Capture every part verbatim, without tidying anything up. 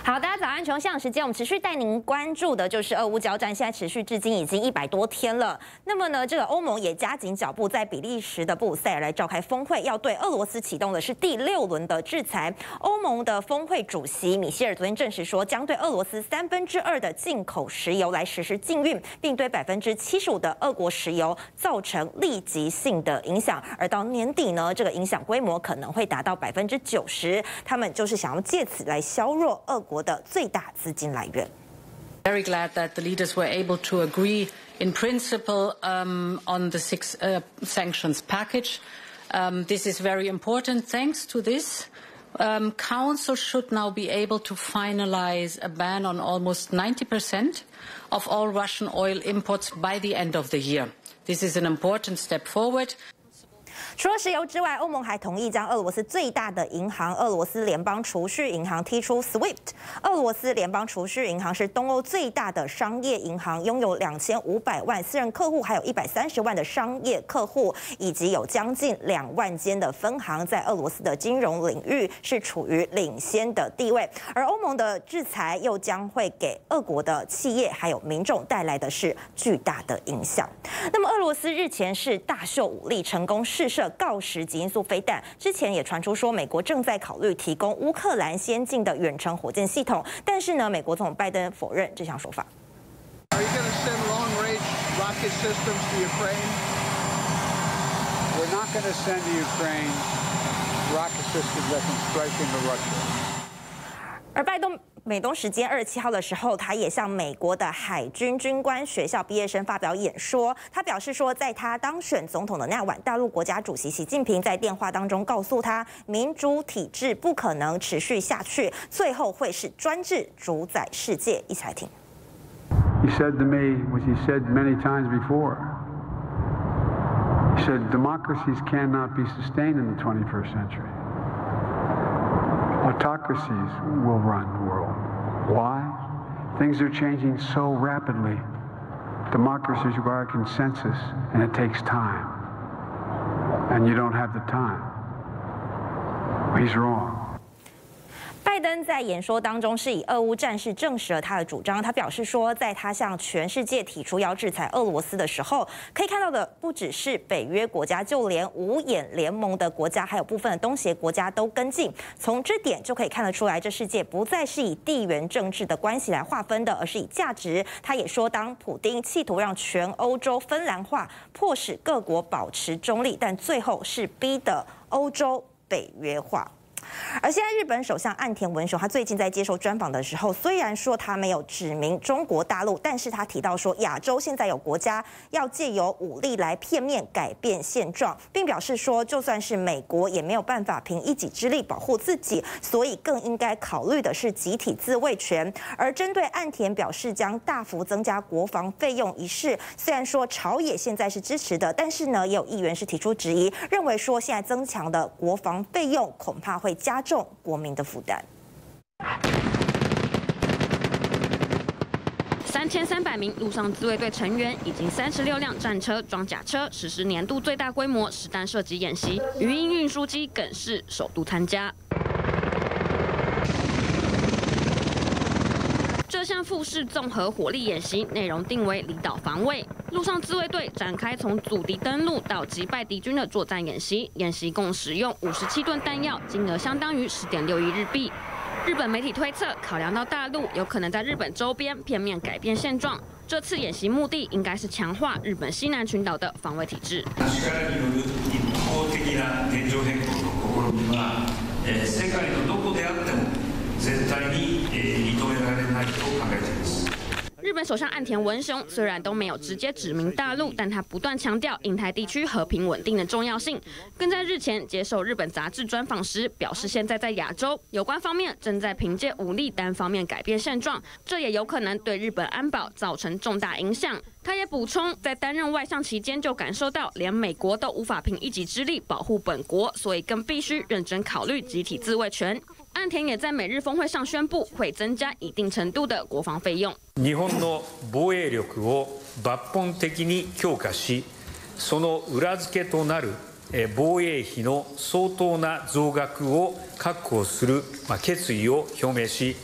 好，大家早安，同样时间，我们持续带您关注的就是俄乌交战，现在持续至今已经一百多天了。那么呢，这个欧盟也加紧脚步，在比利时的布鲁塞尔来召开峰会，要对俄罗斯启动的是第六轮的制裁。欧盟的峰会主席米歇尔昨天证实说，将对俄罗斯三分之二的进口石油来实施禁运，并对百分之七十五的俄国石油造成立即性的影响。而到年底呢，这个影响规模可能会达到百分之九十。他们就是想要借此来削弱俄国的最大资金来源。 Very glad that the leaders were able to agree in principle um, on the six uh, sanctions package. Um, this is very important. Thanks to this, um, Council should now be able to finalize a ban on almost ninety percent of all Russian oil imports by the end of the year. This is an important step forward. 除了石油之外，欧盟还同意将俄罗斯最大的银行俄罗斯联邦储蓄银行踢出 SWIFT。俄罗斯联邦储蓄银行是东欧最大的商业银行，拥有两千五百万私人客户，还有一百三十万的商业客户，以及有将近两万间的分行，在俄罗斯的金融领域是处于领先的地位。而欧盟的制裁又将会给俄国的企业还有民众带来的是巨大的影响。那么，俄罗斯日前是大秀武力，成功试射锆石极音速飞弹，之前也传出说美国正在考虑提供乌克兰先进的远程火箭系统，但是呢，美国总统拜登否认这项说法。 Are you going to send long-range rocket systems to Ukraine? We're not going to send to Ukraine rocket systems that can strike into Russia. 而拜登美东时间二十七号的时候，他也向美国的海军军官学校毕业生发表演说。他表示说，在他当选总统的那晚，大陆国家主席习近平在电话当中告诉他，民主体制不可能持续下去，最后会是专制主宰世界。一起来听。 He said to me, which he said many times before. He said, democracies cannot be sustained in the twenty-first century. Autocracies will run the world. Why? Things are changing so rapidly. Democracies require consensus, and it takes time. And you don't have the time. He's wrong. 拜登在演说当中是以俄乌战事证实了他的主张。他表示说，在他向全世界提出要制裁俄罗斯的时候，可以看到的不只是北约国家，就连五眼联盟的国家，还有部分的东协国家都跟进。从这点就可以看得出来，这世界不再是以地缘政治的关系来划分的，而是以价值。他也说，当普丁企图让全欧洲芬兰化，迫使各国保持中立，但最后是逼得欧洲北约化。而现在，日本首相岸田文雄他最近在接受专访的时候，虽然说他没有指明中国大陆，但是他提到说，亚洲现在有国家要借由武力来片面改变现状，并表示说，就算是美国也没有办法凭一己之力保护自己，所以更应该考虑的是集体自卫权。而针对岸田表示将大幅增加国防费用一事，虽然说朝野现在是支持的，但是呢，也有议员是提出质疑，认为说现在增强的国防费用恐怕会加重国民的负担。 三千三百名陆上自卫队成员以及三十六辆战车、装甲车实施年度最大规模实弹射击演习，鱼鹰运输机更是首度参加。这项富士综合火力演习内容定为离岛防卫，陆上自卫队展开从阻敌登陆到击败敌军的作战演习。演习共使用五十七吨弹药，金额相当于十点六亿日币。日本媒体推测，考量到大陆有可能在日本周边片面改变现状，这次演习目的应该是強化日本西南群岛的防卫体制。 世界のどこであっても絶対に認められないと考えています。 日本首相岸田文雄虽然都没有直接指明大陆，但他不断强调印太地区和平稳定的重要性，更在日前接受日本杂志专访时表示，现在在亚洲，有关方面正在凭借武力单方面改变现状，这也有可能对日本安保造成重大影响。他也补充，在担任外相期间就感受到，连美国都无法凭一己之力保护本国，所以更必须认真考虑集体自卫权。岸田也在美日峰会上宣布，会增加一定程度的国防费用。 日本の防衛力を抜本的に強化し、その裏付けとなる防衛費の相当な増額を確保する決意を表明し、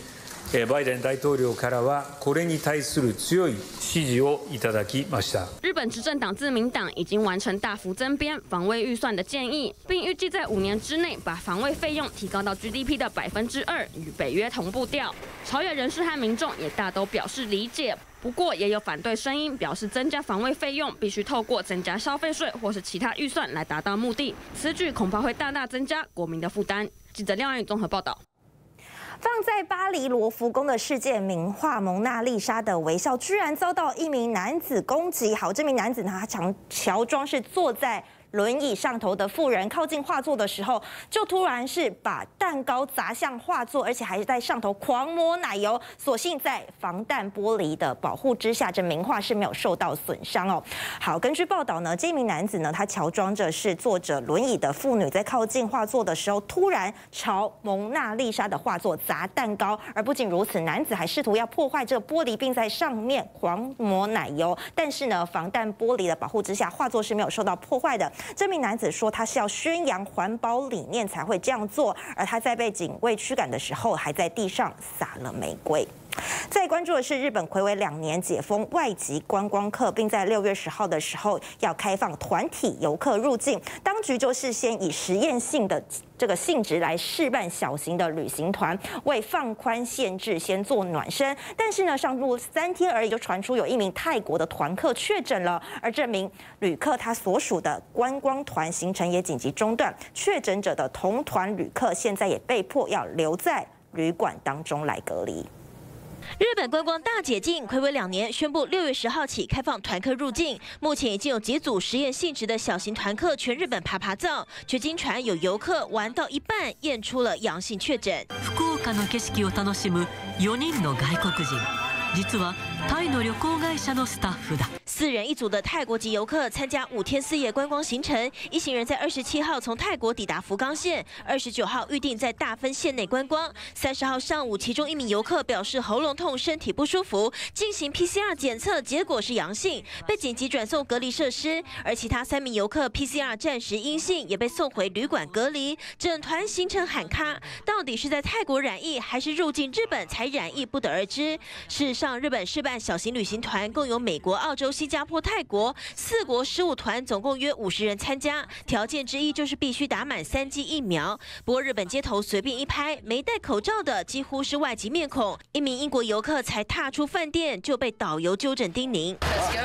バイデン大統領からはこれに対する強い支持をいただきました。 日本执政党自民党已经完成大幅增编防卫预算的建议，并预计在五年之内把防卫费用提高到 G D P 的百分之二，与北约同步调。朝野人士和民众也大都表示理解。 不过，也有反对声音，表示增加防卫费用必须透过增加消费税或是其他预算来达到目的，此举恐怕会大大增加国民的负担。记者廖安宇综合报道。 放在巴黎罗浮宫的世界名画《蒙娜丽莎》的微笑，居然遭到一名男子攻击。好，这名男子呢，他乔乔装是坐在 轮椅上头的妇人靠近画作的时候，就突然是把蛋糕砸向画作，而且还是在上头狂抹奶油。所幸在防弹玻璃的保护之下，这名画是没有受到损伤哦。好，根据报道呢，这名男子呢，他乔装着是坐着轮椅的妇女，在靠近画作的时候，突然朝蒙娜丽莎的画作砸蛋糕。而不仅如此，男子还试图要破坏这个玻璃，并在上面狂抹奶油。但是呢，防弹玻璃的保护之下，画作是没有受到破坏的。 这名男子说，他是要宣扬环保理念才会这样做，而他在被警卫驱赶的时候，还在地上撒了玫瑰。 再关注的是，日本睽违两年解封外籍观光客，并在六月十号的时候要开放团体游客入境。当局就是先以实验性的这个性质来试办小型的旅行团，为放宽限制先做暖身。但是呢，上路三天而已，就传出有一名泰国的团客确诊了，而这名旅客他所属的观光团行程也紧急中断。确诊者的同团旅客现在也被迫要留在旅馆当中来隔离。 日本观光大解禁，睽违两年，宣布六月十号起开放团客入境。目前已经有几组实验性质的小型团客全日本爬爬照，却经传有游客玩到一半验出了阳性确诊。 福岡の景色を楽しむよにんの外国人。 実はタイの旅行会社のスタッフだ。 四人一组的泰国籍游客参加五天四夜观光行程，一行人在二十七号从泰国抵达福冈县，二十九号预定在大分县内观光。三十号上午，其中一名游客表示喉咙痛、身体不舒服，进行 P C R 检测，结果是阳性，被紧急转送隔离设施。而其他三名游客 P C R 暂时阴性，也被送回旅馆隔离。整团行程喊卡，到底是在泰国染疫，还是入境日本才染疫，不得而知。事实上，日本试办小型旅行团共有美国、澳洲、新加坡、泰国四国十五团，总共约五十人参加。条件之一就是必须打满三剂疫苗。不过日本街头随便一拍，没戴口罩的几乎是外籍面孔。一名英国游客才踏出饭店就被导游纠正叮咛。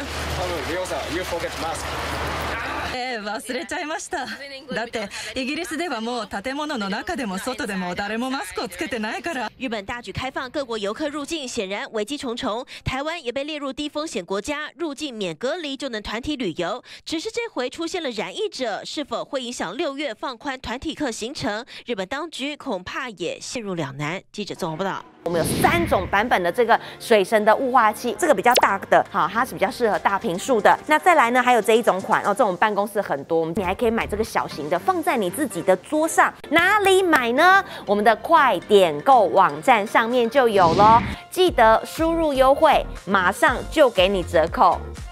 えー、忘れちゃいました。だってイギリスではもう建物の中でも外でも誰もマスクをつけてないから。 日本大举开放各国游客入境，显然危机重重。台湾也被列入低风险国家，入境免隔离就能团体旅游。只是这回出现了染疫者，是否会影响六月放宽团体客行程？日本当局恐怕也陷入两难。记者综合报道。 我们有三种版本的这个水神的雾化器，这个比较大的，好，它是比较适合大坪数的。那再来呢，还有这一种款哦，这种办公室很多，你还可以买这个小型的，放在你自己的桌上。哪里买呢？我们的快点购网站上面就有咯，记得输入优惠，马上就给你折扣。